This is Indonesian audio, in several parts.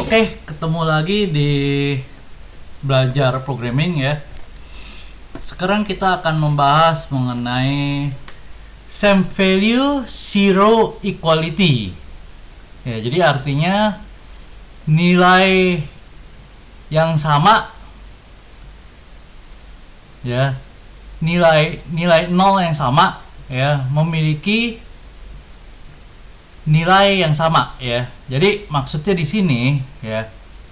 Oke, ketemu lagi di belajar programming ya. Sekarang kita akan membahas mengenai same value zero equality. Ya, jadi artinya nilai yang sama ya, nilai 0 yang sama ya, memiliki nilai yang sama ya. Jadi maksudnya di sini ya,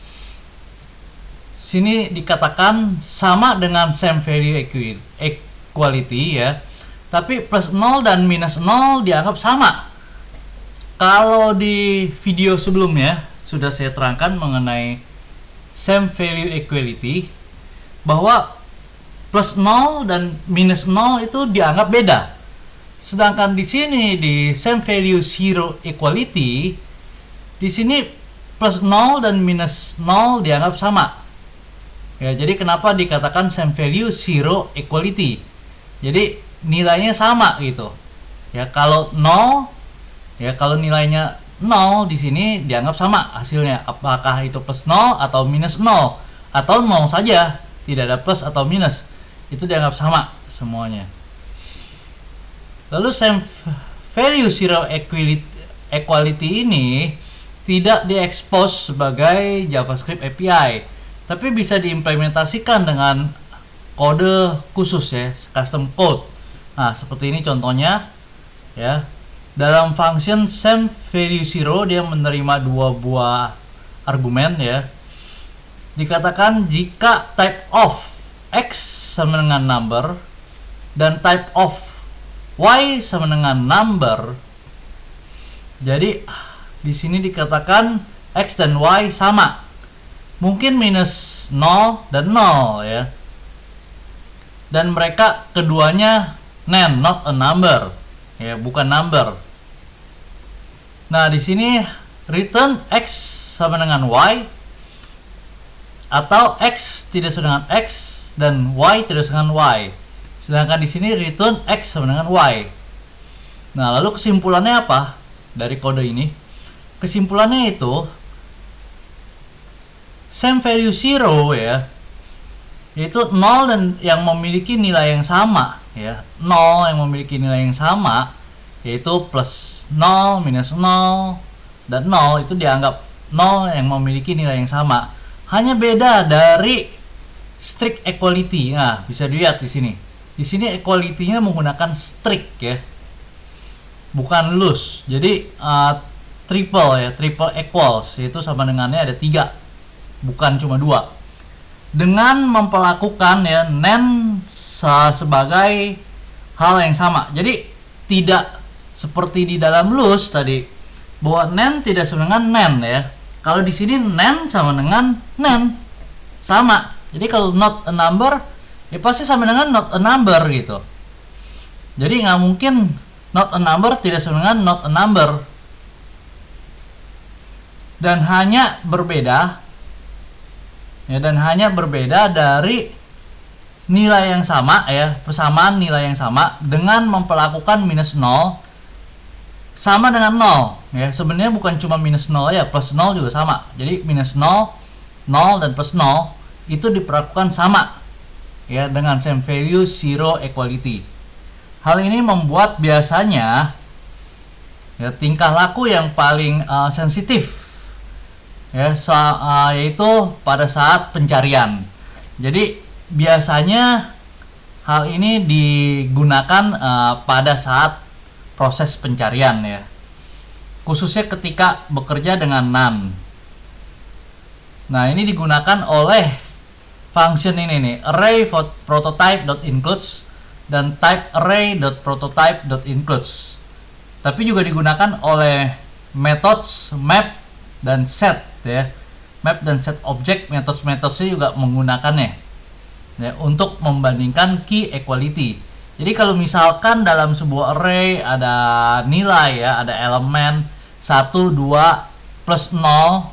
sini dikatakan sama dengan same value equality ya, tapi plus 0 dan minus 0 dianggap sama. Kalau di video sebelumnya sudah saya terangkan mengenai same value equality, bahwa plus 0 dan minus 0 itu dianggap beda. Sedangkan di sini di same value zero equality, di sini plus 0 dan minus 0 dianggap sama. Ya, jadi kenapa dikatakan same value zero equality? Jadi nilainya sama gitu. Ya, kalau 0 ya, kalau nilainya 0 di sini dianggap sama hasilnya, apakah itu plus 0 atau minus 0 atau 0 saja, tidak ada plus atau minus. Itu dianggap sama semuanya. Lalu same value zero equality ini tidak diekspos sebagai JavaScript API, tapi bisa diimplementasikan dengan kode khusus ya, custom code. Nah, seperti ini contohnya ya. Dalam function same value zero dia menerima dua buah argumen ya. Dikatakan jika type of x sama dengan number dan type of y sama dengan number. Jadi di sini dikatakan x dan y sama. Mungkin minus 0 dan 0 ya. Dan mereka keduanya nan, not a number. Ya, bukan number. Nah, di sini return x sama dengan y atau x tidak sama dengan x dan y tidak sama dengan y. Sedangkan di sini return x sama dengan y. Nah, lalu kesimpulannya apa dari kode ini? Kesimpulannya itu same value zero ya, yaitu 0 dan yang memiliki nilai yang sama ya. 0 yang memiliki nilai yang sama yaitu plus 0, minus 0 dan 0 itu dianggap 0 yang memiliki nilai yang sama. Hanya beda dari strict equality. Nah, bisa dilihat di sini. Di sini equality-nya menggunakan strict ya, bukan loose. Jadi triple ya, triple equals, yaitu sama dengannya ada 3, bukan cuma 2. Dengan memperlakukan ya nan sebagai hal yang sama. Jadi tidak seperti di dalam loose tadi, bahwa nan tidak sama dengan nan ya. Kalau di sini nan sama dengan nan, sama. Jadi kalau not a number ya pasti sama dengan not a number gitu. Jadi nggak mungkin not a number tidak sama dengan not a number. Dan hanya berbeda ya, dan hanya berbeda dari nilai yang sama ya, persamaan nilai yang sama dengan memperlakukan minus 0 sama dengan 0 ya. Sebenarnya bukan cuma minus 0 ya, plus 0 juga sama. Jadi minus 0, 0 dan plus 0 itu diperlakukan sama ya dengan same value zero equality. Hal ini membuat biasanya ya tingkah laku yang paling sensitif ya, yaitu pada saat pencarian. Jadi biasanya hal ini digunakan pada saat proses pencarian ya, khususnya ketika bekerja dengan nan. Nah, ini digunakan oleh function ini nih, array.prototype.includes dan type array.prototype.includes. Tapi juga digunakan oleh methods map dan set ya. Map dan set object, methods-methodsnya juga menggunakannya ya, untuk membandingkan key equality. Jadi kalau misalkan dalam sebuah array ada nilai ya, ada elemen 1, 2, plus 0,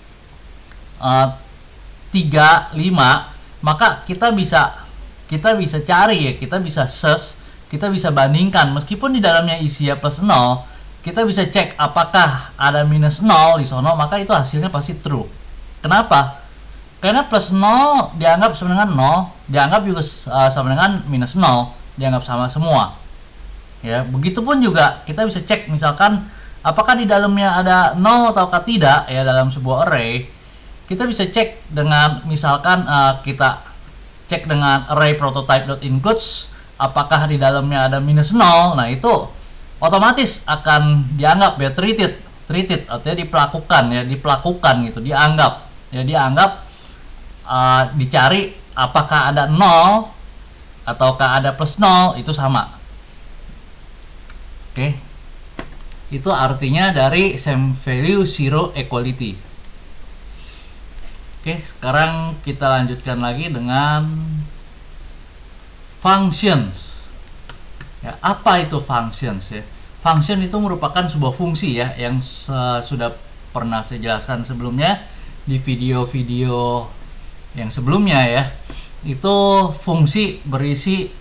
3, 5, maka kita bisa cari ya, kita bisa search, kita bisa bandingkan. Meskipun di dalamnya isinya plus 0, kita bisa cek apakah ada minus 0 di sono, maka itu hasilnya pasti true. Kenapa? Karena plus 0 dianggap sama dengan 0, dianggap juga sama dengan minus 0, dianggap sama semua. Ya, begitupun juga kita bisa cek misalkan apakah di dalamnya ada 0 ataukah tidak ya dalam sebuah array. Kita bisa cek dengan misalkan kita cek dengan array prototype.includes apakah di dalamnya ada minus 0. Nah, itu otomatis akan dianggap ya treated artinya diperlakukan gitu, dianggap dicari apakah ada 0 ataukah ada plus 0, itu sama. Oke. Itu artinya dari same value zero equality. Oke, sekarang kita lanjutkan lagi dengan functions. Ya, apa itu functions ya? Function itu merupakan sebuah fungsi ya yang sudah pernah saya jelaskan sebelumnya di video-video yang sebelumnya ya. Itu fungsi berisi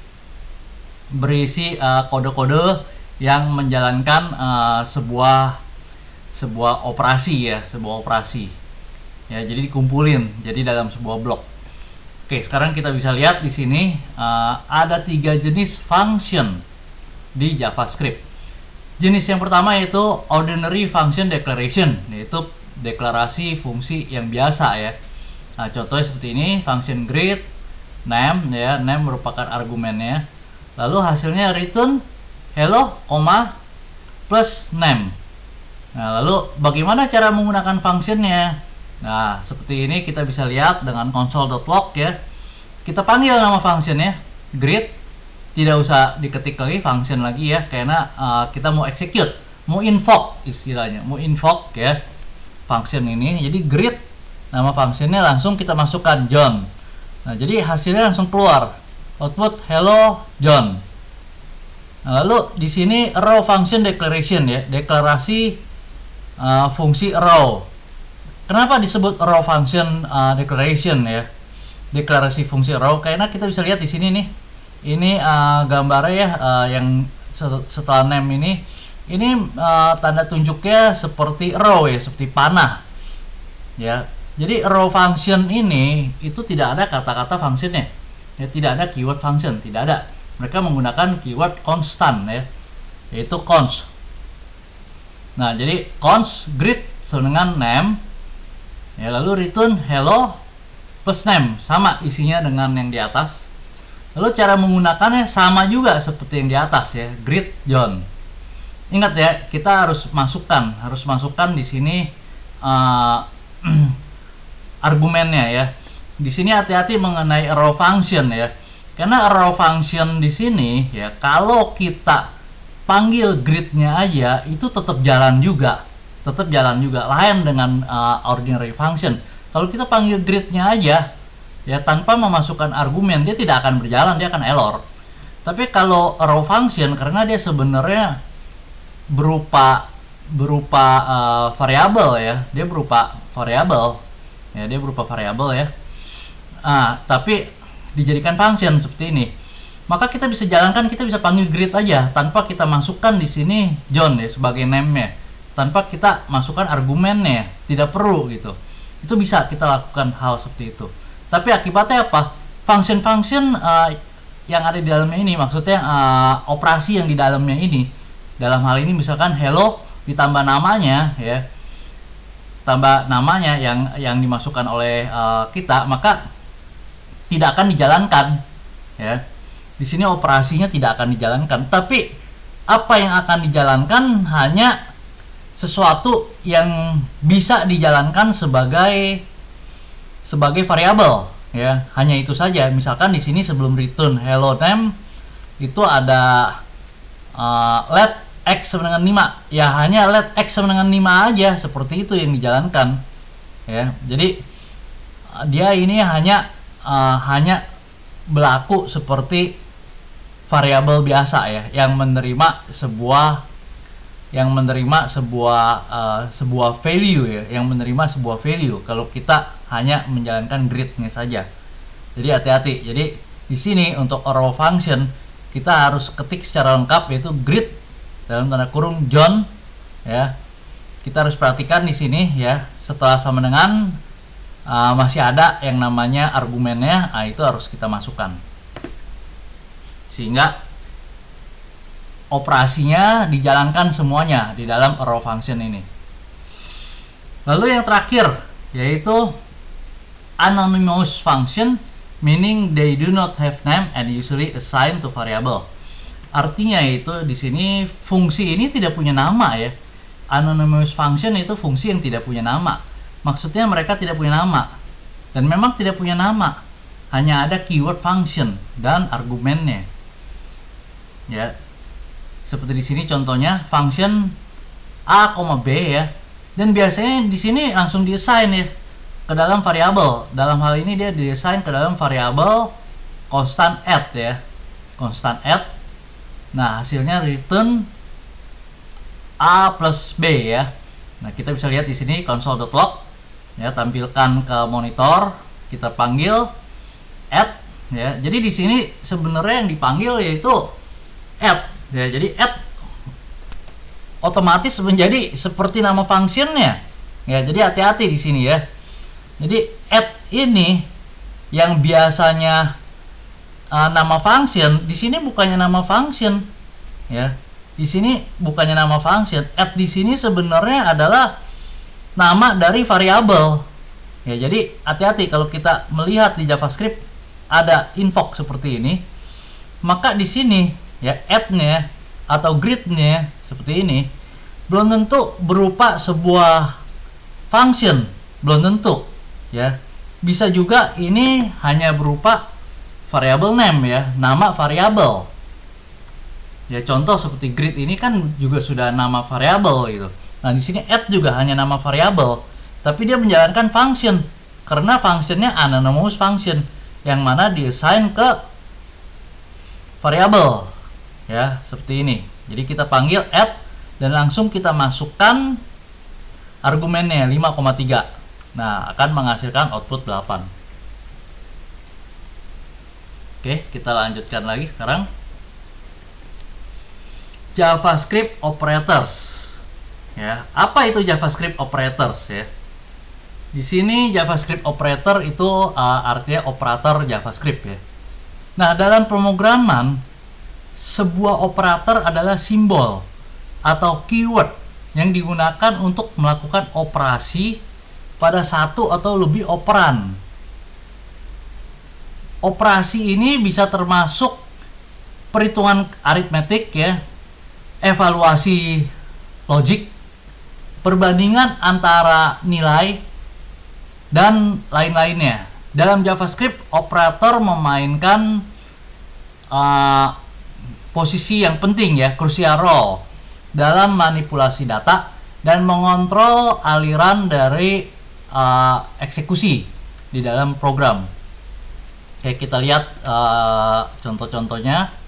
kode-kode yang menjalankan sebuah operasi ya, ya, jadi dikumpulin jadi dalam sebuah blok. Oke, sekarang kita bisa lihat di sini ada 3 jenis function di JavaScript. Jenis yang pertama yaitu ordinary function declaration, yaitu deklarasi fungsi yang biasa ya. Nah, contohnya seperti ini, function greet name ya, name merupakan argumennya. Lalu hasilnya return hello, plus name. Nah, lalu bagaimana cara menggunakan functionnya? Nah, seperti ini kita bisa lihat dengan console.log ya. Kita panggil nama functionnya greet, tidak usah diketik lagi function lagi ya, karena kita mau execute, mau invoke istilahnya, mau invoke ya function ini. Jadi greet nama functionnya, langsung kita masukkan John. Nah, jadi hasilnya langsung keluar output hello John. Nah, lalu di sini arrow function declaration ya, deklarasi fungsi arrow. Kenapa disebut arrow function declaration ya? Deklarasi fungsi arrow karena kita bisa lihat di sini nih. Ini gambarnya ya, yang setelah name ini tanda tunjuknya seperti arrow ya, seperti panah. Ya. Jadi arrow function ini itu tidak ada kata-kata functionnya. Ya, tidak ada keyword function, tidak ada. Mereka menggunakan keyword constant ya, yaitu const. Nah, jadi const greet sama dengan name ya, lalu return hello plus name, sama isinya dengan yang di atas. Lalu cara menggunakannya sama juga seperti yang di atas ya, greet John. Ingat ya, kita harus masukkan di sini argumennya ya. Di sini hati-hati mengenai arrow function ya. Karena arrow function di sini ya, kalau kita panggil greet-nya aja itu tetap jalan juga. Lain dengan ordinary function. Kalau kita panggil greet-nya aja ya tanpa memasukkan argumen, dia tidak akan berjalan, dia akan error. Tapi kalau arrow function, karena dia sebenarnya berupa variabel ya, dia berupa variabel ya. Tapi dijadikan function seperti ini, maka kita bisa jalankan, kita bisa panggil greet aja tanpa kita masukkan di sini John ya sebagai name-nya, tanpa kita masukkan argumennya, tidak perlu gitu. Itu bisa kita lakukan hal seperti itu. Tapi akibatnya apa? Function yang ada di dalamnya ini, maksudnya operasi yang di dalamnya ini, dalam hal ini misalkan hello ditambah namanya ya, tambah namanya yang dimasukkan oleh kita, maka tidak akan dijalankan ya. Di sini operasinya tidak akan dijalankan, tapi apa yang akan dijalankan hanya sesuatu yang bisa dijalankan sebagai variabel ya, hanya itu saja. Misalkan di sini sebelum return hello name itu ada let x sama dengan 5 ya, hanya let x sama dengan 5 aja, seperti itu yang dijalankan ya. Jadi dia ini hanya berlaku seperti variabel biasa ya, yang menerima sebuah value ya, kalau kita hanya menjalankan greet-nya saja. Jadi hati-hati. Jadi di sini untuk arrow function kita harus ketik secara lengkap, yaitu greet dalam tanda kurung John ya. Kita harus perhatikan di sini ya, setelah sama dengan masih ada yang namanya argumennya, itu harus kita masukkan sehingga operasinya dijalankan semuanya di dalam arrow function ini. Lalu yang terakhir yaitu anonymous function, meaning they do not have name and usually assigned to variable. Artinya itu di sini fungsi ini tidak punya nama ya. Anonymous function itu fungsi yang tidak punya nama. Maksudnya mereka tidak punya nama. Dan memang tidak punya nama. Hanya ada keyword function dan argumennya. Ya. Seperti di sini contohnya function A, B ya. Dan biasanya di sini langsung di-assign ya ke dalam variabel. Dalam hal ini dia di-assign ke dalam variabel constant add ya. Constant add. Nah, hasilnya return A plus B ya. Nah, kita bisa lihat di sini console.log ya, tampilkan ke monitor, kita panggil add ya. Jadi di sini sebenarnya yang dipanggil yaitu add ya. Jadi add otomatis menjadi seperti nama functionnya ya. Jadi hati-hati di sini ya. Jadi add ini yang biasanya nama function, di sini bukannya nama function ya. Di sini bukannya nama function. Add di sini sebenarnya adalah nama dari variabel ya. Jadi hati-hati kalau kita melihat di JavaScript ada invoke seperti ini, maka di sini ya add-nya atau grid-nya seperti ini belum tentu berupa sebuah function, belum tentu ya. Bisa juga ini hanya berupa variable name ya, nama variabel ya. Contoh seperti grid ini kan juga sudah nama variabel gitu. Nah, di sini add juga hanya nama variabel, tapi dia menjalankan function karena functionnya anonymous function yang mana diassign ke variabel ya, seperti ini. Jadi kita panggil add dan langsung kita masukkan argumennya 5,3. Nah, akan menghasilkan output 8. Oke, kita lanjutkan lagi sekarang. JavaScript operators. Ya, apa itu JavaScript operators ya? Di sini JavaScript operator itu artinya operator JavaScript ya. Nah, dalam pemrograman sebuah operator adalah simbol atau keyword yang digunakan untuk melakukan operasi pada satu atau lebih operan. Operasi ini bisa termasuk perhitungan aritmetik ya, evaluasi logik, perbandingan antara nilai, dan lain-lainnya. Dalam JavaScript, operator memainkan posisi yang penting ya, crucial role dalam manipulasi data dan mengontrol aliran dari eksekusi di dalam program. Oke, kita lihat contoh-contohnya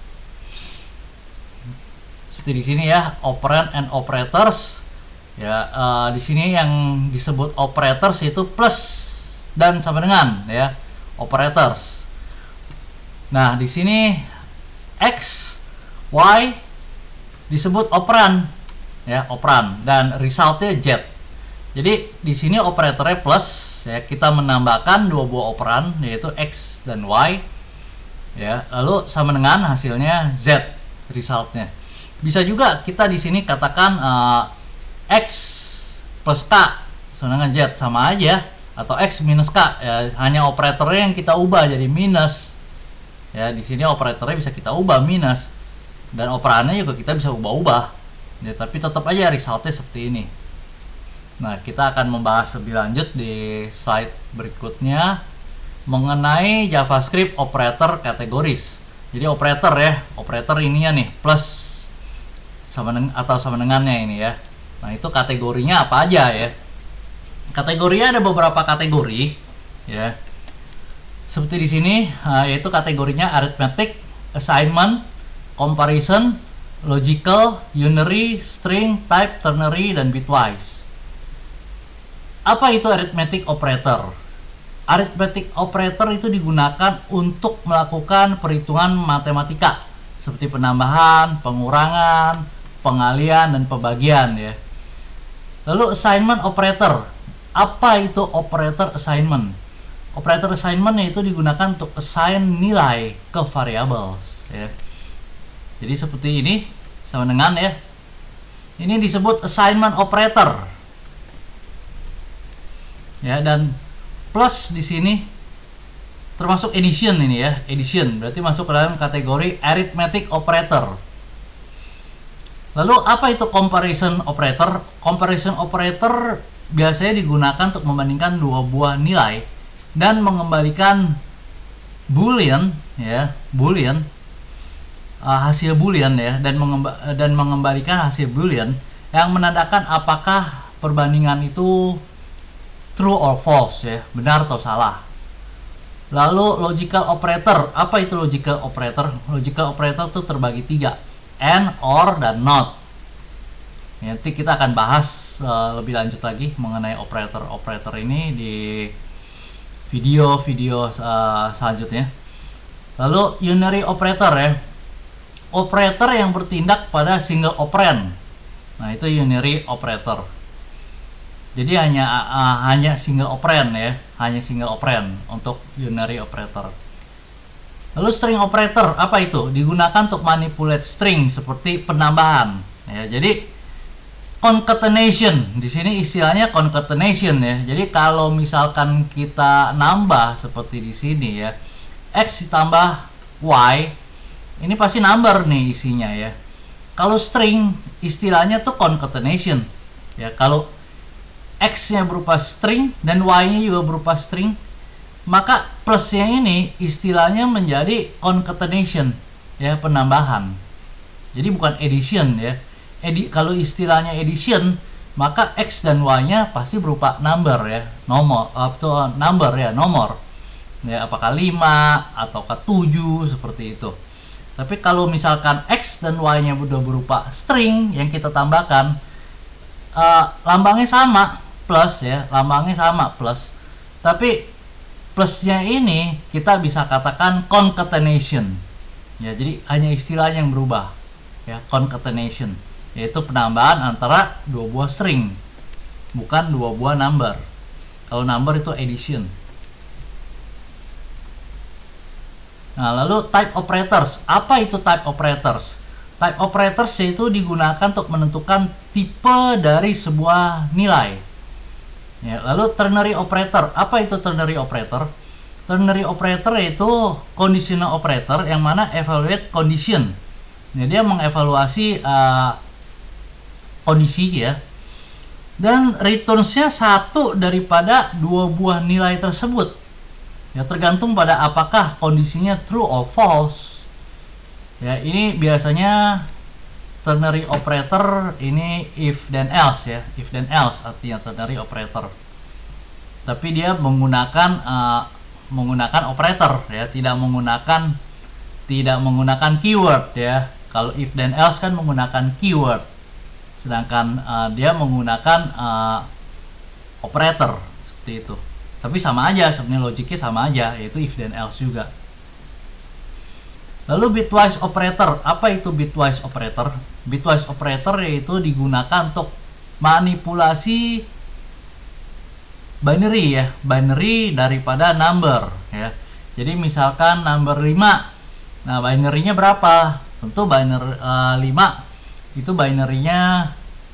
seperti di sini ya, operand and operators ya. Di sini yang disebut operators itu plus dan sama dengan ya, operators. Nah, di sini x, y disebut operand ya, operand, dan resultnya z. Jadi di sini operatornya plus ya, kita menambahkan dua buah operan yaitu x dan y ya, lalu sama dengan hasilnya z, resultnya. Bisa juga kita di sini katakan x plus k sama dengan z, sama aja, atau x minus k ya, hanya operatornya yang kita ubah jadi minus ya. Di sini operatornya bisa kita ubah minus, dan operannya juga kita bisa ubah-ubah ya, tapi tetap aja resultnya seperti ini. Nah, kita akan membahas lebih lanjut di slide berikutnya mengenai JavaScript operator kategoris. Jadi operator ya, operator ini ya nih, plus sama atau sama dengannya ini ya. Nah, itu kategorinya apa aja ya? Kategorinya ada beberapa kategori ya. Seperti di sini yaitu kategorinya arithmetic, assignment, comparison, logical, unary, string, type, ternary, dan bitwise. Apa itu arithmetic operator? Arithmetic operator itu digunakan untuk melakukan perhitungan matematika seperti penambahan, pengurangan, pengalihan, dan pembagian ya. Lalu assignment operator. apa itu operator assignment? Operator assignment yaitu digunakan untuk assign nilai ke variables ya. Jadi seperti ini sama dengan ya. Ini disebut assignment operator. Ya, dan plus di sini termasuk addition ini ya. Addition berarti masuk ke dalam kategori arithmetic operator. Lalu apa itu comparison operator? Comparison operator biasanya digunakan untuk membandingkan dua buah nilai dan mengembalikan boolean ya, boolean hasil boolean ya, dan mengembalikan hasil boolean yang menandakan apakah perbandingan itu true or false ya, benar atau salah. Lalu logical operator, apa itu logical operator? Logical operator itu terbagi tiga, and, or, dan not. Nanti kita akan bahas lebih lanjut lagi mengenai operator-operator ini di video-video selanjutnya. Lalu unary operator ya, operator yang bertindak pada single operand. Nah itu unary operator. Jadi hanya single operand ya, hanya single operand untuk unary operator. Lalu string operator, apa itu? Digunakan untuk manipulate string seperti penambahan. Ya, jadi concatenation di sini istilahnya concatenation ya. Jadi kalau misalkan kita nambah seperti di sini ya, x ditambah y, ini pasti number nih isinya ya. Kalau string istilahnya tuh concatenation ya. Kalau x-nya berupa string dan y-nya juga berupa string, maka plusnya ini istilahnya menjadi concatenation ya, penambahan. Jadi bukan addition ya. Kalau istilahnya addition, maka x dan y-nya pasti berupa number ya, nomor atau number ya, nomor. Ya, apakah 5 ataukah 7 seperti itu. Tapi kalau misalkan x dan y-nya sudah berupa string yang kita tambahkan, lambangnya sama, plus ya, lambangnya sama plus. Tapi plusnya ini kita bisa katakan concatenation. Ya, jadi hanya istilah yang berubah. Ya, concatenation, yaitu penambahan antara dua buah string, bukan dua buah number. Kalau number itu addition. Nah, lalu type operators. Apa itu type operators? Type operators yaitu digunakan untuk menentukan tipe dari sebuah nilai. Ya, lalu ternary operator. Apa itu ternary operator? Ternary operator yaitu conditional operator yang mana evaluate condition. Nah, dia mengevaluasi kondisi ya, dan returns-nya satu daripada dua buah nilai tersebut ya, tergantung pada apakah kondisinya true or false ya. Ini biasanya ternary operator ini if then else ya, if then else artinya ternary operator, tapi dia menggunakan operator ya, tidak menggunakan keyword ya. Kalau if then else kan menggunakan keyword, sedangkan dia menggunakan operator seperti itu. Tapi sama aja sebenarnya, logiknya sama aja, yaitu if then else juga. Lalu bitwise operator. Apa itu bitwise operator? Bitwise operator yaitu digunakan untuk manipulasi binary ya, binary daripada number ya. Jadi misalkan number 5, nah binary-nya berapa? Tentu binary 5 itu binary-nya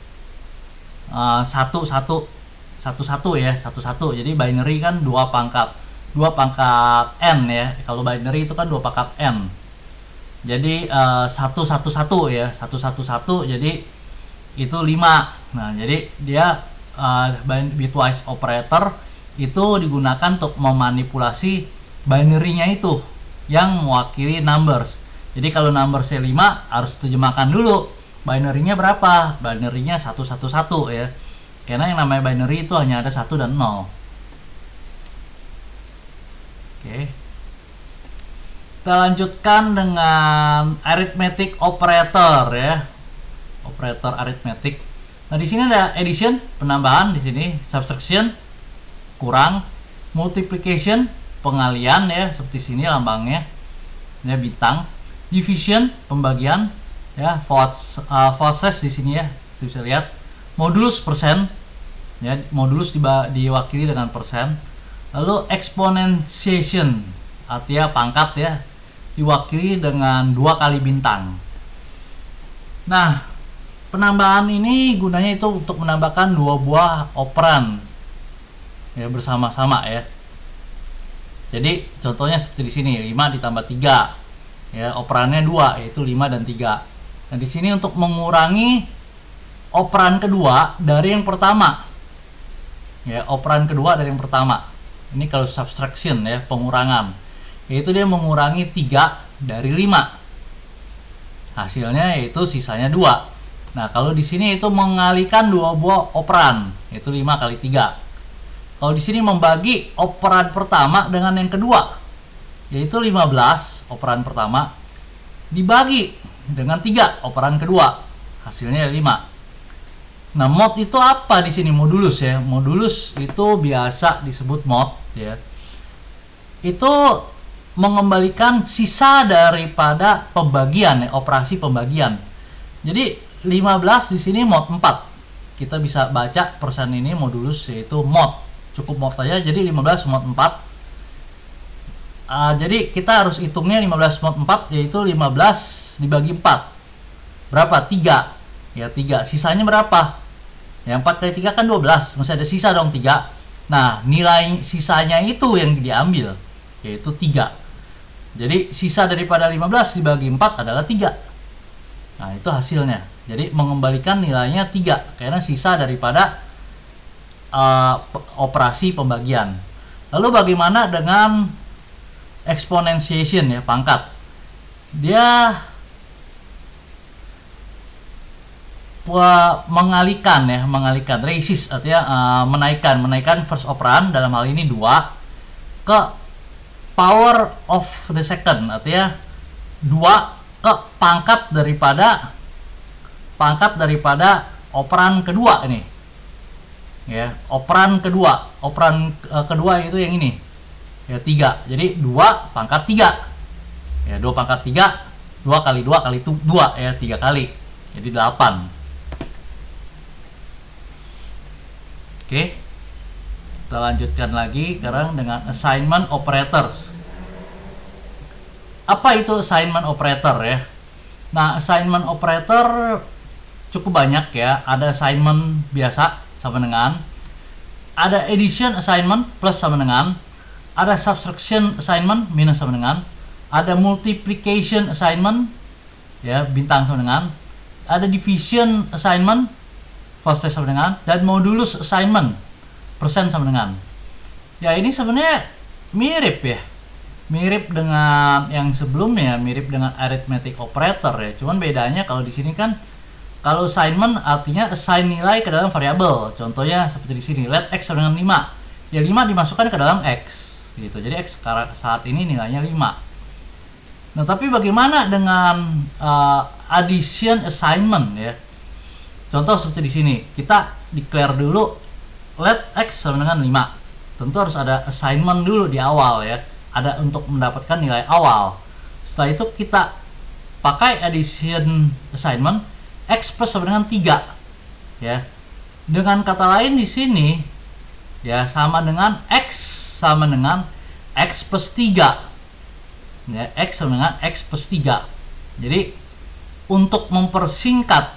1 ya, 1. Jadi binary kan 2 pangkat n ya. Kalau binary itu kan 2 pangkat n. Jadi 1 ya, 1 jadi itu 5. Nah, jadi dia bitwise operator itu digunakan untuk memanipulasi binary-nya itu yang mewakili numbers. Jadi kalau number 5 harus terjemahkan dulu binary-nya berapa? Binary-nya 1 ya. Karena yang namanya binary itu hanya ada 1 dan 0. Oke. Kita lanjutkan dengan arithmetic operator ya. Operator arithmetic. Nah, di sini ada addition, penambahan di sini, subtraction, kurang, multiplication, pengalian ya, seperti sini lambangnya. Ya, bintang. Division, pembagian ya, voices di sini ya. Itu bisa lihat. Modulus persen. ya, modulus diwakili dengan persen. Lalu exponentiation artinya pangkat ya, diwakili dengan 2 kali bintang. Nah, penambahan ini gunanya itu untuk menambahkan 2 buah operan ya bersama-sama ya. Jadi contohnya seperti di sini 5 ditambah 3 ya, operannya 2 yaitu 5 dan 3. Nah, di sini untuk mengurangi operan kedua dari yang pertama. Ya, operan kedua dari yang pertama. Ini kalau subtraction ya, pengurangan. Yaitu dia mengurangi 3 dari 5. Hasilnya yaitu sisanya 2. Nah, kalau di sini itu mengalihkan 2 buah operan, yaitu 5 kali 3. Kalau di sini membagi operan pertama dengan yang kedua, yaitu 15 operan pertama dibagi dengan 3 operan kedua, hasilnya 5. Nah, mod itu apa di sini? Modulus ya. Modulus itu biasa disebut mod ya. Itu mengembalikan sisa daripada pembagian ya, operasi pembagian. Jadi 15 di sini mod 4. Kita bisa baca persen ini modulus yaitu mod. Cukup mod saja, jadi 15 mod 4. Jadi kita harus hitungnya 15 mod 4 yaitu 15 dibagi 4. Berapa? 3. Ya 3. Sisanya berapa? Ya 4 kali 3 kan 12. Masih ada sisa dong 3. Nah, nilai sisanya itu yang diambil yaitu 3. Jadi sisa daripada 15 dibagi 4 adalah 3. Nah, itu hasilnya. Jadi mengembalikan nilainya 3 karena sisa daripada operasi pembagian. Lalu bagaimana dengan exponentiation ya, pangkat? Dia mengalihkan resist artinya menaikkan first operan, dalam hal ini 2 ke power of the second, artinya 2 ke pangkat daripada operan kedua ini ya, operan kedua itu yang ini ya, 3. Jadi 2 pangkat 3 ya, 2 pangkat 3, 2 kali 2 kali 2 ya, 3 kali, jadi 8. Oke, kita lanjutkan lagi sekarang dengan assignment operators. Apa itu assignment operator ya? Nah, assignment operator cukup banyak ya. Ada assignment biasa sama dengan, ada addition assignment plus sama dengan, ada subtraction assignment minus sama dengan, ada multiplication assignment ya, bintang sama dengan, ada division assignment percentage sama dengan, dan modulus assignment persen sama dengan. Ya, ini sebenarnya mirip ya, mirip dengan yang sebelumnya, mirip dengan arithmetic operator ya. Cuman bedanya kalau di sini kan, kalau assignment artinya assign nilai ke dalam variabel. Contohnya seperti di sini, let x sama dengan 5. Ya 5 dimasukkan ke dalam x gitu. Jadi x saat ini nilainya 5. Nah, tapi bagaimana dengan addition assignment ya? Contoh seperti di sini, kita declare dulu let x sama dengan 5. Tentu harus ada assignment dulu di awal ya. Ada untuk mendapatkan nilai awal. Setelah itu kita pakai addition assignment, x plus sama dengan 3 ya. Dengan kata lain di sini ya, sama dengan x sama dengan x plus 3 ya, x sama dengan x plus 3. Jadi untuk mempersingkat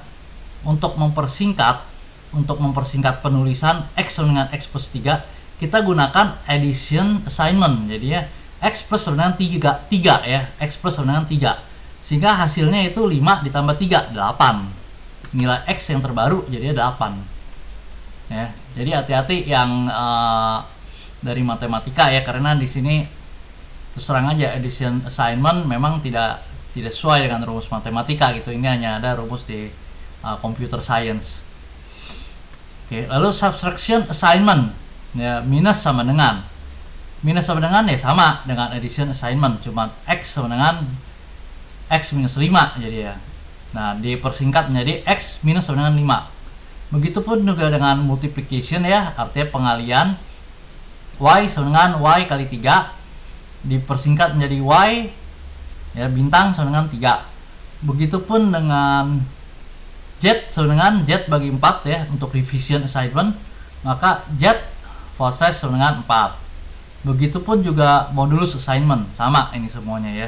penulisan x sama dengan x plus 3, kita gunakan addition assignment. Jadi ya, x plus sama dengan 3 ya, x plus sama dengan 3, sehingga hasilnya itu 5 ditambah 3, 8. Nilai x yang terbaru jadinya 8 ya. Jadi hati-hati yang dari matematika ya, karena di sini terus terang aja addition assignment memang tidak sesuai dengan rumus matematika gitu. Ini hanya ada rumus di computer science. Oke, lalu subtraction assignment ya, minus sama dengan ya sama dengan addition assignment, cuma x sama dengan x minus 5 jadi ya. Nah, dipersingkat menjadi x minus sama dengan 5. Begitupun juga dengan multiplication ya, artinya pengalian. Y sama dengan y kali 3, dipersingkat menjadi y ya, bintang sama dengan 3. Begitupun dengan z sama dengan z bagi 4 ya, untuk division assignment. maka Z force rate sama dengan 4. Begitupun juga modulus assignment, sama ini semuanya ya.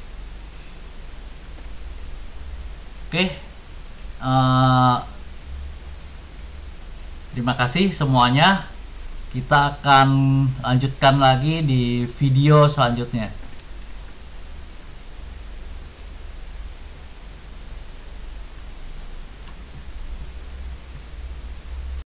Oke, terima kasih semuanya. Kita akan lanjutkan lagi di video selanjutnya.